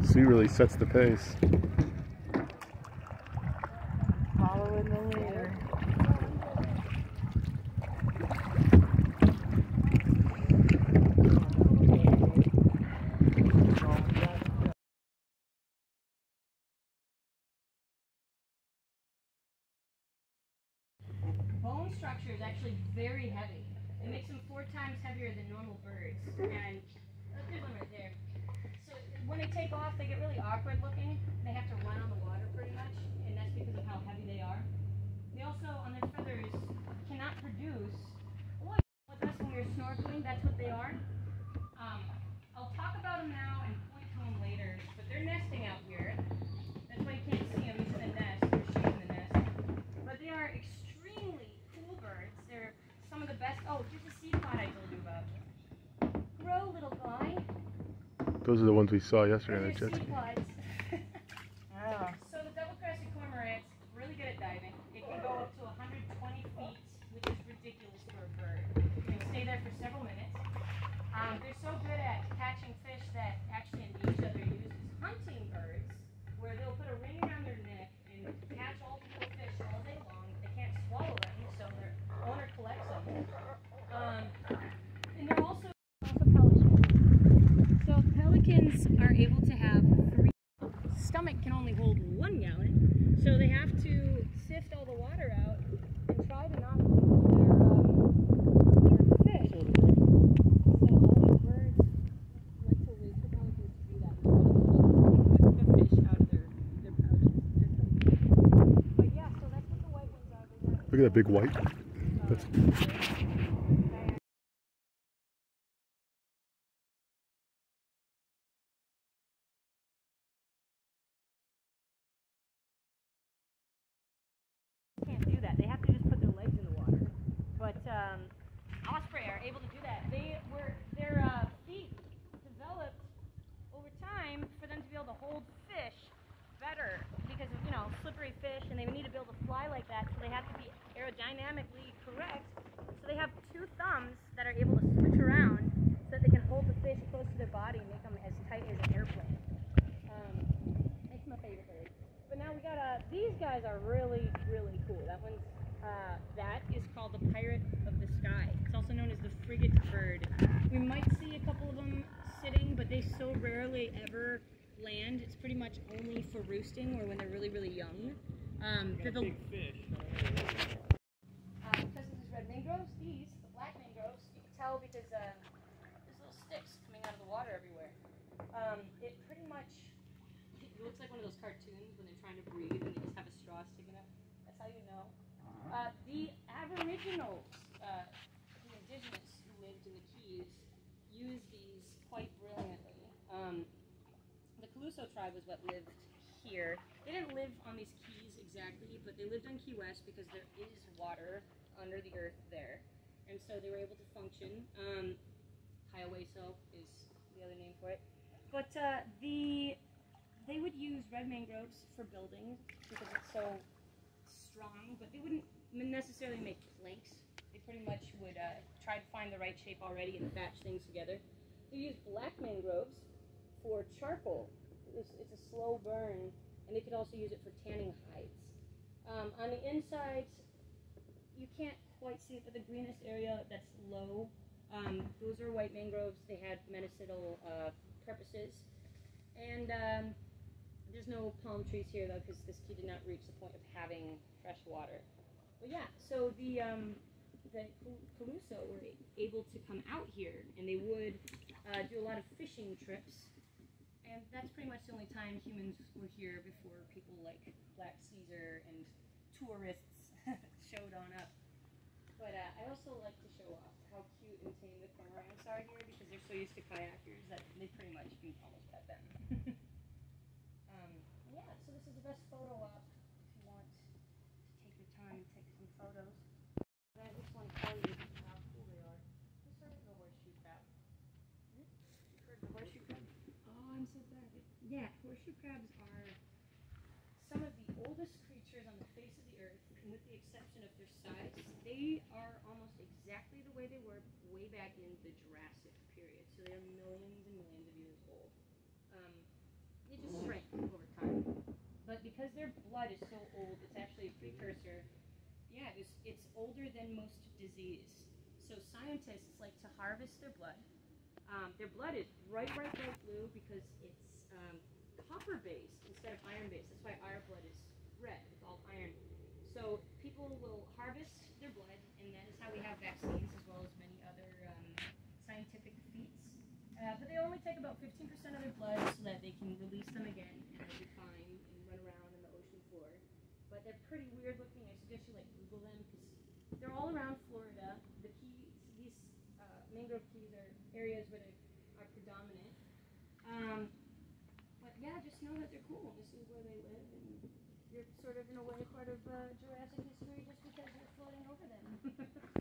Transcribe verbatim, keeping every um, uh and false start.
Sue really sets the pace. Following the leader. Bone structure is actually very heavy. It makes them four times heavier than normal birds. And uh, there's one right there. So when they take off, they get really awkward looking. They have to run on the water pretty much, and that's because of how heavy they are. They also, on their feathers, cannot produce. Well, with us when we were snorkeling, that's what they are. Um, I'll talk about them now and point to them later, but they're nesting out here. That's why you can't see them. He's in the nest. They're shooting the nest. But they are extremely cool birds. They're some of the best. Oh, here's the sea pod I told you about. Grow, little guy. Those are the ones we saw yesterday on the jet ski. Oh. So the double-crested cormorant's really good at diving. It can go up to one hundred twenty feet, which is ridiculous for a bird. You can stay there for several minutes. Um, they're so good at catching fish that actually in Asia they're used as hunting birds, where they'll put a ring around their neck and catch all the little fish all day long. They can't swallow them, so their owner collects them. Um, and they're also, also pelicans. So pelicans are able to have three. Stomach can only hold one gallon, so they have to sift all the water out and try to not lose their, um, their fish. So all these birds like to wait for pelicans to do that and try to keep the fish out of their, their pouches. But yeah, so that's what the white ones are. Look at that big white. That's can't do that. They have to just put their legs in the water. But um, osprey are able to do that. They were their uh, feet developed over time for them to be able to hold fish better because of, you know, slippery fish, and they need to be able to fly like that, so they have to be aerodynamically correct. So they have two thumbs that are able to switch around so that they can hold the fish close to their body and make them as tight as an airplane. Um, it's my favorite bird. But now we got uh, these guys are really, really cool. That one's, uh, that is called the pirate of the sky. It's also known as the frigate bird. We might see a couple of them sitting, but they so rarely ever land. It's pretty much only for roosting or when they're really, really young. Um, they're the big fish. Uh, because of these red mangroves, these, the black mangroves, you can tell because uh, there's little sticks coming out of the water everywhere. Um, it pretty much, it looks like one of those cartoons when they're trying to breathe and they just have a straw sticking up. That's how you know. Uh, the Aboriginals, uh, the indigenous who lived in the Keys, used these quite brilliantly. Um, the Caluso tribe was what lived here. They didn't live on these keys exactly, but they lived on Key West because there is water under the earth there. And so they were able to function. Um, Hayaweso is the other name for it. But uh, the they would use red mangroves for buildings because it's so strong, but they wouldn't necessarily make planks. They pretty much would uh, try to find the right shape already and batch things together. They use black mangroves for charcoal. It's, it's a slow burn, and they could also use it for tanning hides. Um, on the insides, you can't quite see it, but the greenest area that's low, um, those are white mangroves. They had medicinal uh, purposes. And um, there's no palm trees here, though, because this key did not reach the point of having fresh water. But yeah, so the, um, the Caluso were able to come out here, and they would uh, do a lot of fishing trips. And that's pretty much the only time humans were here before people like Black Caesar and tourists showed on up. But uh, I also like to show off how cute and tame the cormorants are here because they're so used to kayakers that they pretty much can almost pet them. um, yeah, so this is the best photo op if you want to take your time and take some photos. I just want to tell you how cool they are. Who's heard of the horseshoe crab? Hmm? You've heard of the horseshoe crab? Oh, I'm so glad. Yeah, horseshoe crabs are some of the oldest creatures on the face of the earth, and with the exception of their size, they are almost exactly the way they were way back in the Jurassic period. So they're millions and millions of years old. Um, they just shrink over time. But because their blood is so old, it's actually a precursor. Yeah, it's, it's older than most disease. So scientists like to harvest their blood. Um, their blood is bright, bright, bright blue because it's um, copper-based instead of iron-based. That's why our blood is red. It's all iron. So people will harvest their blood, and that is how we have vaccines as well as many other um, scientific feats. Uh, but they only take about fifteen percent of their blood so that they can release them again and they'll be fine and run around on the ocean floor. But they're pretty weird looking. I suggest you like Google them because they're all around Florida. The keys, these uh, mangrove keys are areas where they are predominant. Um, but yeah, just know that they're cool. This is where they live, and you're sort of in a way part of uh, Jurassic history just because you're floating over them.